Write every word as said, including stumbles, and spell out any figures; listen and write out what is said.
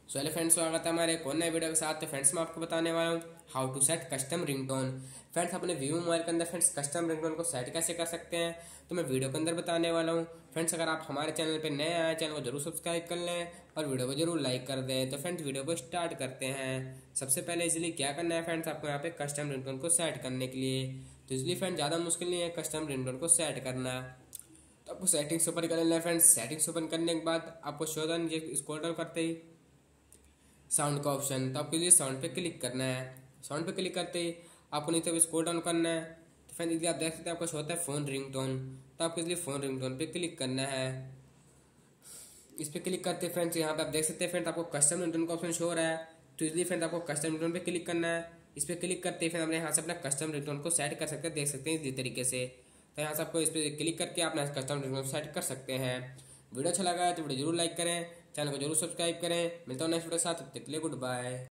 So hello friends, स्वागत है हमारे एक और नए वीडियो के साथ। तो फ्रेंड्स मैं आपको बताने वाला हूँ how to set custom ringtone. Friends अपने वीवो मोबाइल के अंदर फ्रेंड्स कस्टम रिंगटोन को सेट कैसे कर सकते हैं तो मैं वीडियो के अंदर बताने वाला हूँ। फ्रेंड्स अगर आप हमारे चैनल पर नए आए, चैनल को जरूर सब्सक्राइब कर लें और वीडियो को जरूर लाइक कर दें। तो फ्रेंड्स वीडियो को स्टार्ट करते हैं। सबसे पहले इजिली क्या करना है फ्रेंड्स, आपको यहाँ पे कस्टम रिंगटोन को सेट करने के लिए। तो इजिली फ्रेंड्स ज़्यादा मुश्किल नहीं है कस्टम रिंगटोन को सेट करना। तो आपको सेटिंग्स ओपन कर लेना है फ्रेंड्स। सेटिंग्स ओपन करने के बाद आपको शो डाउन स्क्रॉल डाउन करते ही साउंड का ऑप्शन, तो आपको ये साउंड पे क्लिक करना है। साउंड पे क्लिक करते ही आपको नीचे स्क्रॉल डाउन करना है। तो फ्रेंड यदि आप देख सकते हैं आपको शो होता है फ़ोन रिंगटोन, तो आपको इसलिए फ़ोन रिंगटोन पे क्लिक करना है। इस पे क्लिक करते फ्रेंड्स यहाँ पे आप देख सकते हैं फ्रेंड आपको कस्टम रिंगटोन का ऑप्शन शो हो रहा है। तो इसलिए फ्रेंड आपको कस्टम रिंगटोन पे क्लिक करना है। इस पर क्लिक करते ही फिर अपने यहाँ से अपना कस्टम रिंगटोन को सेट कर सकते हैं, देख सकते हैं इसी तरीके से। तो यहाँ से आपको इस पर क्लिक करके अपना कस्टम रिंगटोन सेट कर सकते हैं। वीडियो अच्छा लगा है तो वीडियो जरूर लाइक करें, चैनल को जरूर सब्सक्राइब करें। मिलता हूँ नेक्स्ट वीडियो के साथ, तब तक के लिए गुड बाय।